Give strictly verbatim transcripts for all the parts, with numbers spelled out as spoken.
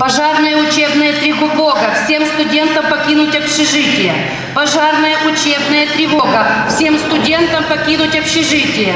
Пожарная учебная тревога. Всем студентам покинуть общежитие. Пожарная учебная тревога. Всем студентам покинуть общежитие.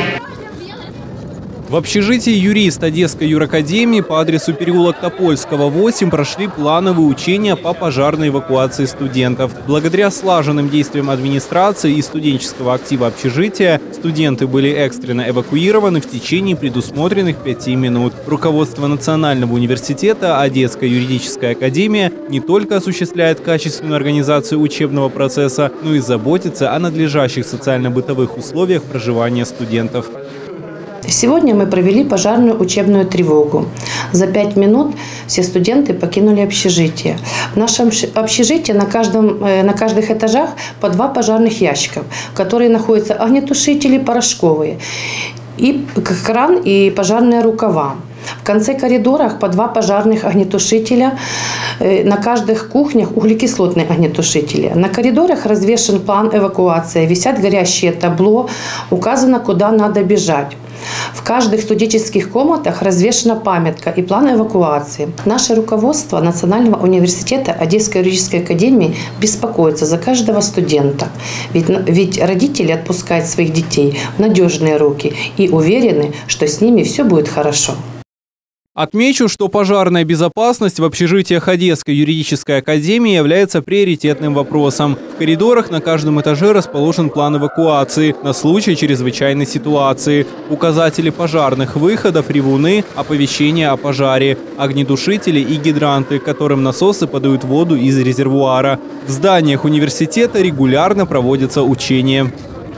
В общежитии юрист Одесской юракадемии по адресу переулок Топольского, восемь прошли плановые учения по пожарной эвакуации студентов. Благодаря слаженным действиям администрации и студенческого актива общежития студенты были экстренно эвакуированы в течение предусмотренных пяти минут. Руководство Национального университета Одесская юридическая академия не только осуществляет качественную организацию учебного процесса, но и заботится о надлежащих социально-бытовых условиях проживания студентов. Сегодня мы провели пожарную учебную тревогу. За пять минут все студенты покинули общежитие. В нашем общежитии на, каждом, на каждых этажах по два пожарных ящика, в которых находятся огнетушители порошковые, и кран и пожарные рукава. В конце коридорах по два пожарных огнетушителя, на каждых кухнях углекислотные огнетушители. На коридорах развешен план эвакуации, висят горящие табло, указано, куда надо бежать. В каждых студенческих комнатах развешена памятка и план эвакуации. Наше руководство Национального университета Одесской юридической академии беспокоится за каждого студента. Ведь, ведь родители отпускают своих детей в надежные руки и уверены, что с ними все будет хорошо. Отмечу, что пожарная безопасность в общежитиях Одесской юридической академии является приоритетным вопросом. В коридорах на каждом этаже расположен план эвакуации на случай чрезвычайной ситуации, указатели пожарных выходов, ревуны, оповещения о пожаре, огнетушители и гидранты, которым насосы подают воду из резервуара. В зданиях университета регулярно проводятся учения.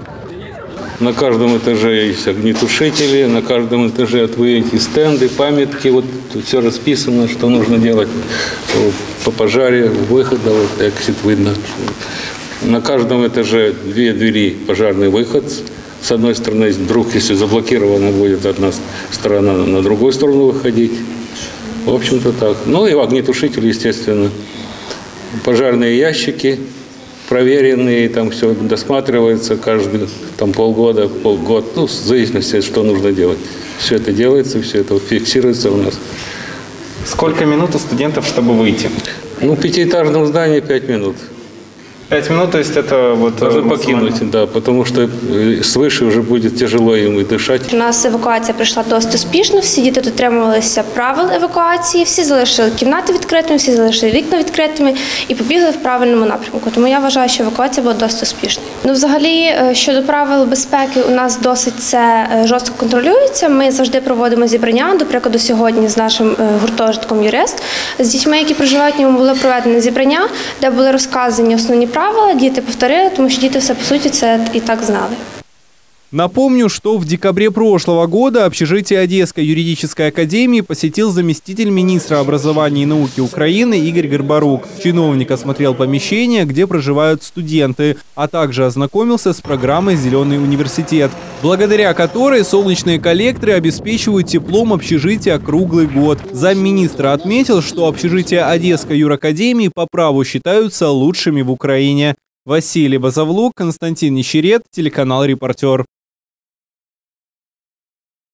На каждом этаже есть огнетушители, на каждом этаже вот вы эти стенды, памятки, вот тут все расписано, что нужно делать по пожаре, выхода, вот эксит видно. На каждом этаже две двери, пожарный выход. С одной стороны, вдруг, если заблокирована будет одна сторона, на другую сторону выходить. В общем-то так. Ну и огнетушители, естественно. Пожарные ящики проверенные, там все досматривается каждый там, полгода, полгода, ну, в зависимости от что нужно делать. Все это делается, все это фиксируется у нас. Сколько минут у студентов, чтобы выйти? Ну, в пятиэтажном здании пять минут. Пять минут, то есть это вот... Даже покинуть, да, потому что свыше вже буде тяжело їм дишати. У нас евакуація пройшла досить успішно, всі діти дотримувалися правил евакуації, всі залишили кімнати відкритими, всі залишили вікна відкритими і побігли в правильному напрямку. Тому я вважаю, що евакуація була досить успішною. Ну, взагалі, щодо правил безпеки, у нас досить це жорстко контролюється. Ми завжди проводимо зібрання, до прикладу, сьогодні з нашим гуртожитком «Юрист», з дітьми, які проживають в ньому, було проведено зібрання, де були розказані основні правила, діти повторили, тому що діти все, по суті, це і так знали. Напомню, что в декабре прошлого года общежитие Одесской юридической академии посетил заместитель министра образования и науки Украины Игорь Горбарук. Чиновник осмотрел помещение, где проживают студенты, а также ознакомился с программой «Зеленый университет», благодаря которой солнечные коллекторы обеспечивают теплом общежития круглый год. Замминистра отметил, что общежития Одесской юракадемии по праву считаются лучшими в Украине. Василий Базовлук, Константин Нищерет, телеканал «Репортер».